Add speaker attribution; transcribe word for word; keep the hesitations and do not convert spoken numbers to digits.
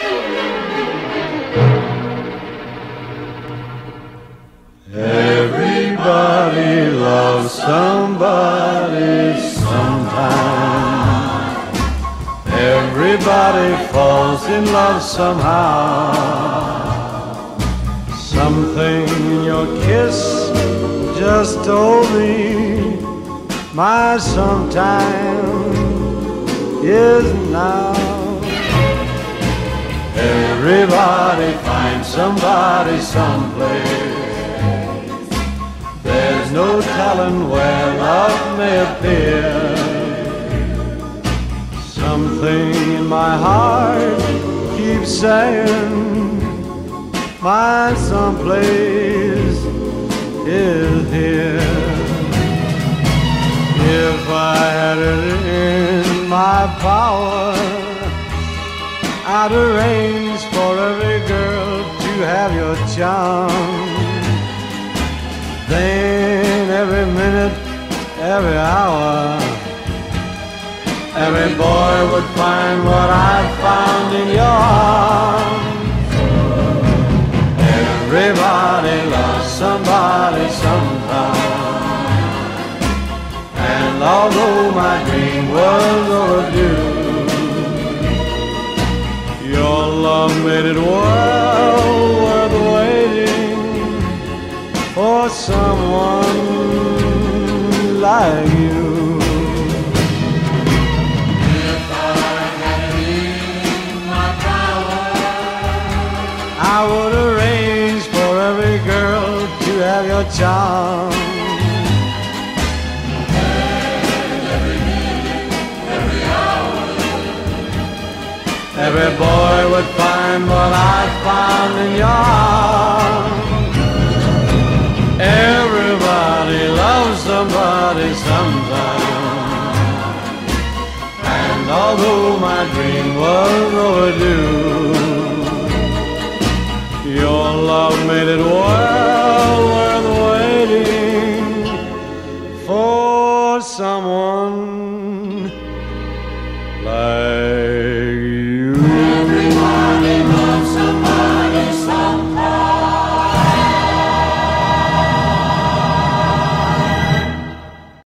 Speaker 1: Everybody loves somebody sometime. Everybody falls in love somehow. Something in your kiss just told me my sometime is now. Everybody finds somebody someplace. There's no telling where love may appear. Something in my heart keeps saying my someplace is here. If I had it in my power, I'd arrange for every girl to have your charm. Then every minute, every hour, every boy would find what I found in your arms. Everybody loves somebody sometime. And although my dream was overdue, your love made it well worth waiting for someone like you.
Speaker 2: If I had it in my power,
Speaker 1: I would arrange for every girl to have your charm.
Speaker 2: and every minute, every hour,
Speaker 1: Every boy would find what I found in your arms. Everybody loves somebody sometime. And although my dream was overdue, your love made it well worth waiting for someone